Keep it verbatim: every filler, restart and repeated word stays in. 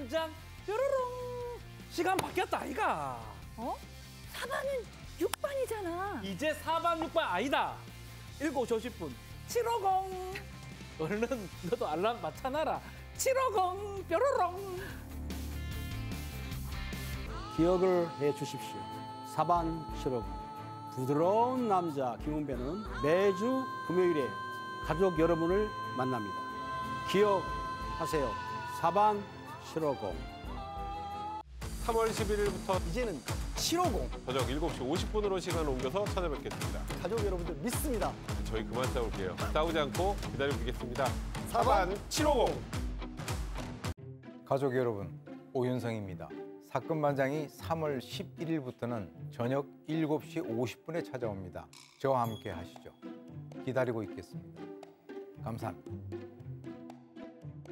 한 장 뾰로롱. 시간 바뀌었다 아이가. 어? 사 반은 육 반이잖아. 이제 사 반 육 반 아니다. 일곱 시 오십 분 칠오공. 얼른 너도 알람 맞춰놔라. 칠오공 뾰로롱. 기억을 해 주십시오. 사반 칠오공. 부드러운 남자 김은배는 매주 금요일에 가족 여러분을 만납니다. 기억하세요. 사반 칠오공. 삼월 십일일부터 이제는 칠오공. 저녁 일곱 시 오십 분으로 시간을 옮겨서 찾아뵙겠습니다. 가족 여러분들 믿습니다. 저희 그만 싸울게요. 싸우지 않고 기다리고 있겠습니다. 사반 칠오공. 가족 여러분, 오윤성입니다. 사건반장이 삼월 십일일부터는 저녁 일곱 시 오십 분에 찾아옵니다. 저와 함께 하시죠. 기다리고 있겠습니다. 감사합니다.